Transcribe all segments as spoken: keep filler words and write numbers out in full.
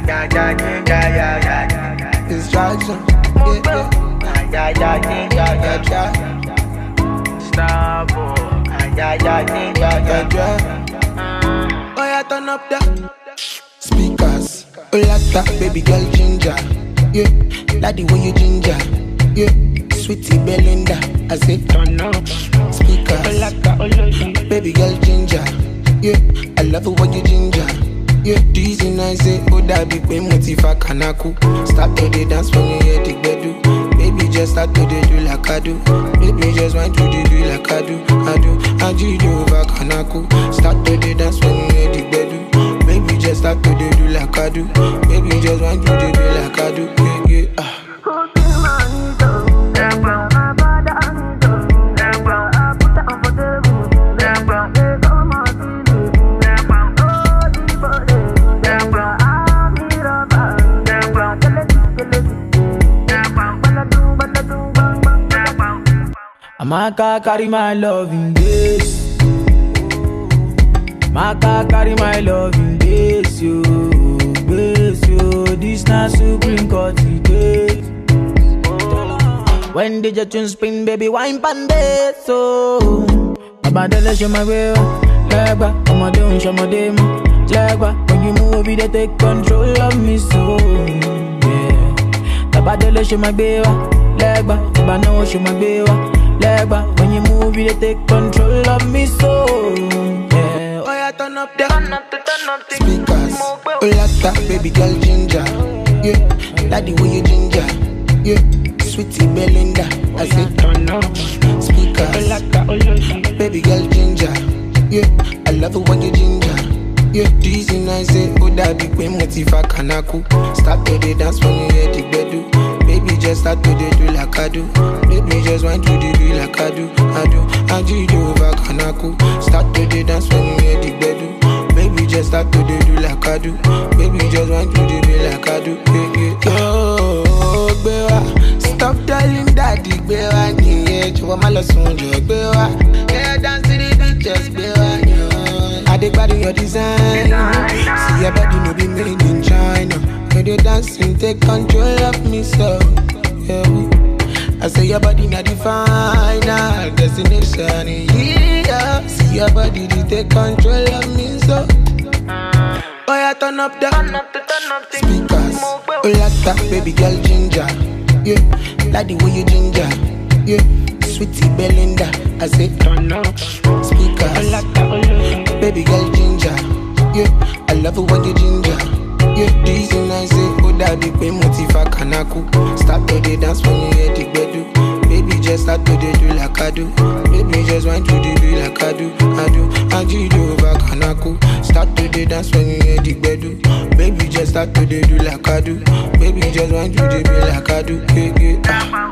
yeah, yeah, yeah, yeah, yeah. Distraction, yeah, yeah, yeah, yeah, yeah, yeah, yeah. Stop, oh, yeah, yeah, yeah, yeah, yeah. Oh, yeah, turn up the speakers. Oh, lata, baby girl ginger. Yeah, like the way you ginger. Yeah, sweetie Belinda. I say turn up speakers. Oh, lata, oh, lata, baby girl ginger. Yeah, I love it when you ginger. Yeah, dizzy nice, say, oh, that big way, motiva kanaku. Start to the dance when you hear the bedu. Baby, just start to the do like I do. Baby, just want to the do like I do. I do, I do, do over kanaku. Start to the dance when you hear the bedu. Baby, just start to the do like I do. Baby, just want to the do like I do. Yeah, yeah, ah. Maka carry my love in this. Maka carry my love in this, yo, this, yo. This na supreme court case. When did your tune spin, baby, wine pan this, so Abadele show my way, legba, I'ma do, show my dem, legba. When you move, they take control of me, so yeah. Abadele show my way, legba, I'ma know, show my way. Legba, when you move, they take control of me, so yeah. Oh, yeah, turn up the speakers. Oh, lata, baby girl ginger. Yeah, like the way you ginger. Yeah, sweetie Belinda. I say turn up speakers. Oh, lata, oh, lata, baby girl ginger. Yeah, I love it when you ginger. Yeah, dizzy nice, say, oh, that big way, motiva kanaku. Start to the dance when you hear the bedu. Baby, just start to the do like I do. Baby, just want to the do like I do. I do, I do, do over kanaku. Start to the dance when you hear the bedu. Baby, just start to the do like I do. Baby, just want to the do like I do. Yeah, yeah, yeah. Oh, bewa, stop telling daddy, bewa, yeah, you want my last one, you bewa. Yeah, dance to the beat, just bewa, yeah. I dig body your design. See your body no be made in China. When you dancing, take control of me, so yeah. I say your body not the final destination, yeah. See your body, they take control of me, so oh, yeah, turn up the speakers. Oh, lata, baby girl ginger. Yeah, like the way you ginger. Yeah, sweetie Belinda. I say turn up speakers. Oh, lata, oh, lata, baby girl ginger. Yeah, I love it when you ginger. Yeah, dizzy nice, say, oh, that big way, motiva kanaku. Start to the dance when you hear the bedu. Baby, just start to the do like I do. Baby, just want to the do like I do. I do, I do, do over kanaku. Start to the dance when you hear the bedu. Baby, just start to the do like I do. Baby, just want to the do like I do. Yeah, yeah, ah.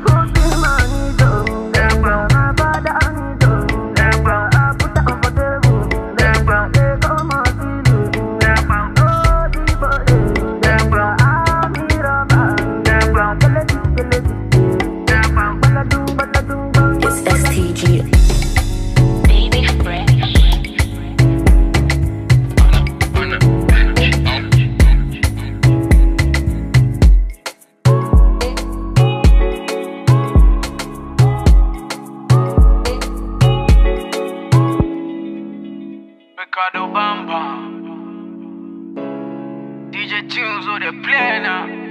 Reekado Bamba D J Tunes, oh, they play now.